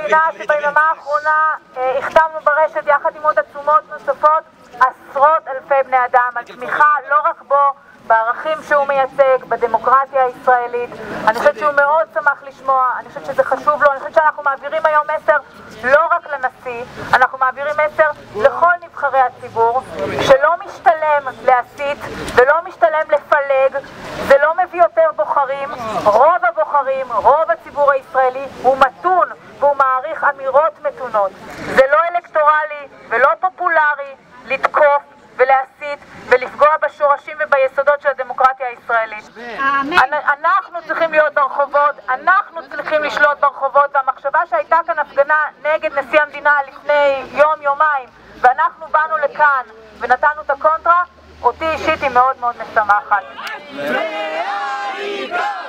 מאמינה שביממה האחרונה החתמנו ברשת יחד עם עוד עצומות נוספות עשרות אלפי בני אדם על תמיכה לא רק בו, בערכים שהוא מייצג, בדמוקרטיה הישראלית. אני חושבת שהוא מאוד שמח לשמוע, אני חושבת שזה חשוב לו, אני חושבת שאנחנו מעבירים היום מסר לא רק לנשיא, אנחנו מעבירים מסר לכל נבחרי הציבור, שלא משתלם להסית ולא משתלם לפלג, זה לא מביא יותר בוחרים, רוב הבוחרים, רוב הציבור הישראלי הוא מתון והוא מעריך אמירות מתונות. זה לא אלקטורלי ולא פופולרי לתקוף ולהסית ולפגוע בשורשים וביסודות של הדמוקרטיה הישראלית. אנחנו צריכים להיות ברחובות, אנחנו צריכים לשלוט ברחובות, והמחשבה שהייתה כאן הפגנה נגד נשיא המדינה לפני יום-יומיים, ואנחנו באנו לכאן ונתנו את הקונטרה, אותי אישית היא מאוד מאוד משמחת.